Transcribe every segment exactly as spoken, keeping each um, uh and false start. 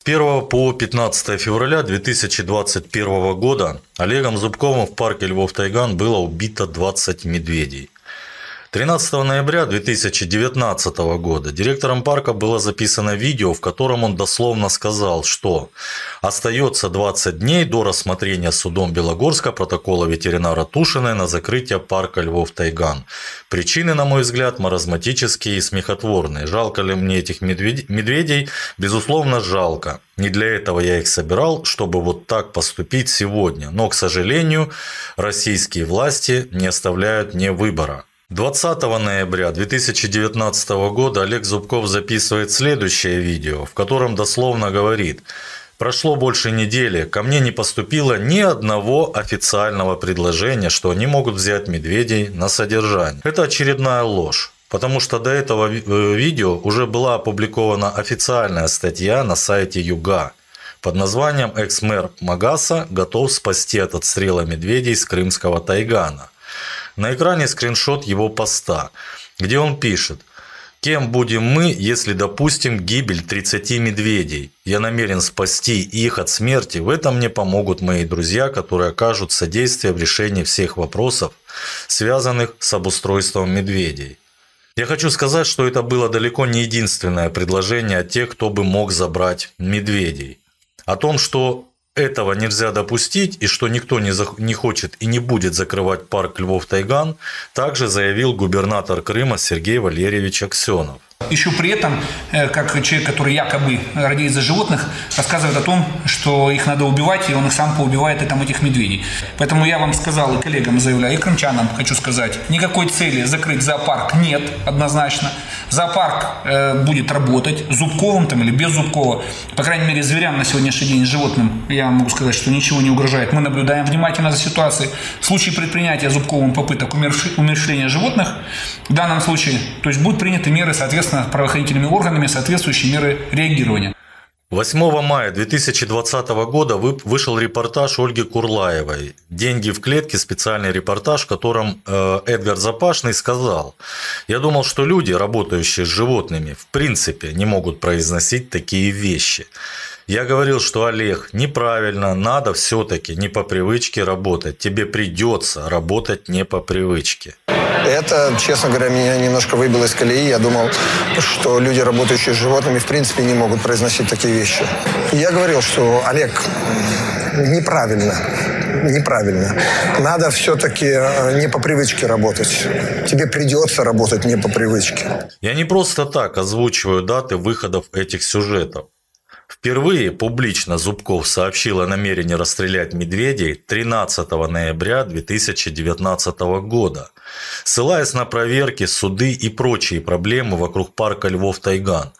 первого по пятнадцатое февраля две тысячи двадцать первого года Олегом Зубковым в парке Львов-Тайган было убито двадцать медведей. тринадцатого ноября две тысячи девятнадцатого года директором парка было записано видео, в котором он дословно сказал, что остается двадцать дней до рассмотрения судом Белогорска протокола ветеринара Тушиной на закрытие парка Львов-Тайган. Причины, на мой взгляд, маразматические и смехотворные. Жалко ли мне этих медведей? Безусловно, жалко. Не для этого я их собирал, чтобы вот так поступить сегодня. Но, к сожалению, российские власти не оставляют мне выбора. двадцатого ноября две тысячи девятнадцатого года Олег Зубков записывает следующее видео, в котором дословно говорит: «Прошло больше недели, ко мне не поступило ни одного официального предложения, что они могут взять медведей на содержание». Это очередная ложь, потому что до этого видео уже была опубликована официальная статья на сайте ЮГА под названием «Экс-мэр Магаса готов спасти от отстрела медведей с крымского тайгана». На экране скриншот его поста, где он пишет: «Кем будем мы, если допустим гибель тридцати медведей? Я намерен спасти их от смерти. В этом мне помогут мои друзья, которые окажут содействие в решении всех вопросов, связанных с обустройством медведей». Я хочу сказать, что это было далеко не единственное предложение от тех, кто бы мог забрать медведей. О том, что этого нельзя допустить и что никто не, зах... не хочет и не будет закрывать парк Львов-Тайган, также заявил губернатор Крыма Сергей Валерьевич Аксенов. Еще при этом, как человек, который якобы радеет за животных, рассказывает о том, что их надо убивать, и он их сам поубивает, и там этих медведей. Поэтому я вам сказал, и коллегам заявляю, и крымчанам хочу сказать, никакой цели закрыть зоопарк нет, однозначно. Зоопарк э, будет работать, Зубковым там или без Зубкова. По крайней мере, зверям на сегодняшний день, животным, я могу сказать, что ничего не угрожает. Мы наблюдаем внимательно за ситуацией. В случае предпринятия Зубковым попыток умерщвления животных, в данном случае, то есть будут приняты меры, соответственно, правоохранительными органами, соответствующие меры реагирования. восьмого мая две тысячи двадцатого года вышел репортаж Ольги Курлаевой «Деньги в клетке», специальный репортаж, в котором Эдгар Запашный сказал: «Я думал, что люди, работающие с животными, в принципе не могут произносить такие вещи. Я говорил, что, Олег, неправильно, надо все-таки не по привычке работать. Тебе придется работать не по привычке». Это, честно говоря, меня немножко выбило из колеи. Я думал, что люди, работающие с животными, в принципе не могут произносить такие вещи. Я говорил, что, Олег, неправильно, неправильно. Надо все-таки не по привычке работать. Тебе придется работать не по привычке. Я не просто так озвучиваю даты выходов этих сюжетов. Впервые публично Зубков сообщил о намерении расстрелять медведей тринадцатого ноября две тысячи девятнадцатого года, ссылаясь на проверки, суды и прочие проблемы вокруг парка Львов-Тайган,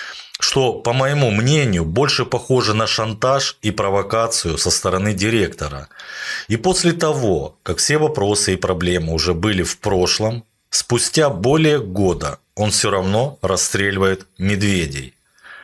что, по моему мнению, больше похоже на шантаж и провокацию со стороны директора. И после того, как все вопросы и проблемы уже были в прошлом, спустя более года он все равно расстреливает медведей.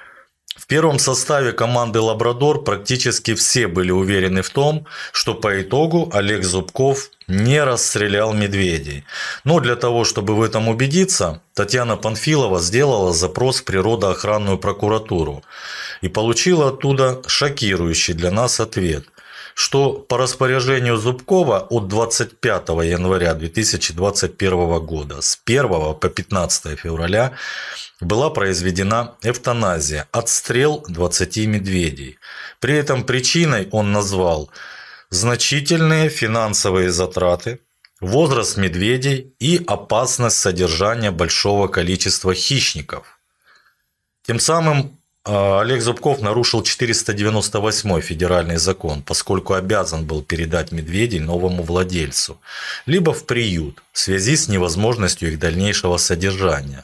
В первом составе команды «Лабрадор» практически все были уверены в том, что по итогу Олег Зубков не расстрелял медведей. Но для того, чтобы в этом убедиться, Татьяна Панфилова сделала запрос в природоохранную прокуратуру и получила оттуда шокирующий для нас ответ, что по распоряжению Зубкова от двадцать пятого января две тысячи двадцать первого года с первого по пятнадцатое февраля была произведена эвтаназия, отстрел двадцати медведей. При этом причиной он назвал значительные финансовые затраты, возраст медведей и опасность содержания большого количества хищников. Тем самым Олег Зубков нарушил четыреста девяносто восьмой федеральный закон, поскольку обязан был передать медведей новому владельцу, либо в приют в связи с невозможностью их дальнейшего содержания.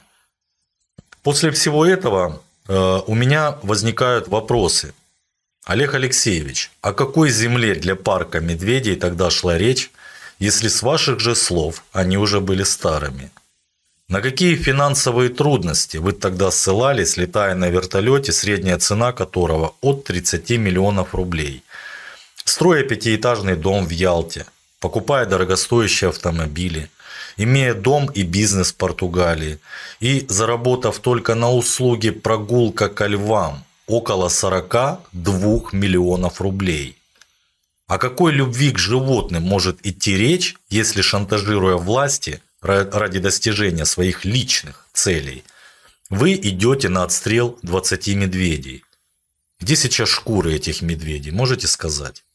После всего этого э, у меня возникают вопросы. Олег Алексеевич, о какой земле для парка медведей тогда шла речь, если с ваших же слов они уже были старыми? На какие финансовые трудности вы тогда ссылались, летая на вертолете, средняя цена которого от тридцати миллионов рублей, строя пятиэтажный дом в Ялте, покупая дорогостоящие автомобили, имея дом и бизнес в Португалии и заработав только на услуге прогулка ко львам, около сорока двух миллионов рублей. О какой любви к животным может идти речь, если, шантажируя власти ради достижения своих личных целей, вы идете на отстрел двадцати медведей? Где сейчас шкуры этих медведей, можете сказать?